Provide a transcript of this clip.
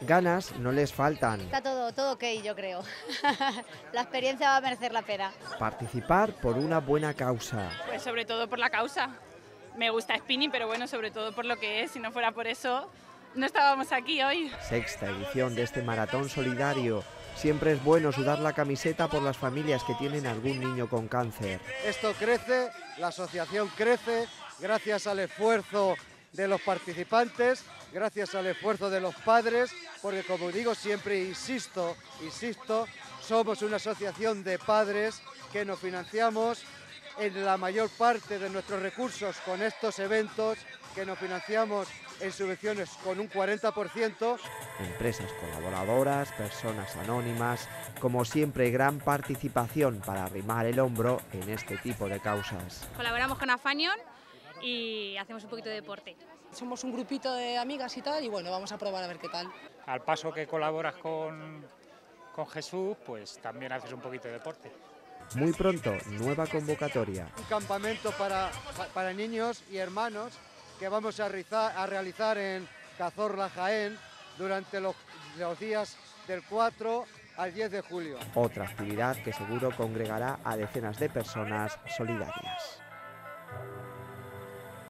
Ganas no les faltan. Está todo ok, yo creo. La experiencia va a merecer la pena. Participar por una buena causa. Pues sobre todo por la causa. Me gusta spinning, pero bueno, sobre todo por lo que es. Si no fuera por eso, no estábamos aquí hoy. Sexta edición de este maratón solidario. Siempre es bueno sudar la camiseta por las familias que tienen algún niño con cáncer. Esto crece, la asociación crece, gracias al esfuerzo de los participantes, gracias al esfuerzo de los padres, porque como digo siempre, insisto, somos una asociación de padres que nos financiamos en la mayor parte de nuestros recursos con estos eventos, que nos financiamos en subvenciones con un 40%. Empresas colaboradoras, personas anónimas, como siempre gran participación para arrimar el hombro en este tipo de causas. Colaboramos con Afanion y hacemos un poquito de deporte. Somos un grupito de amigas y tal, y bueno, vamos a probar a ver qué tal. Al paso que colaboras con Jesús, pues también haces un poquito de deporte. Muy pronto, nueva convocatoria. Un campamento para niños y hermanos que vamos a realizar en Cazorla, Jaén, durante los días del 4 al 10 de julio. Otra actividad que seguro congregará a decenas de personas solidarias.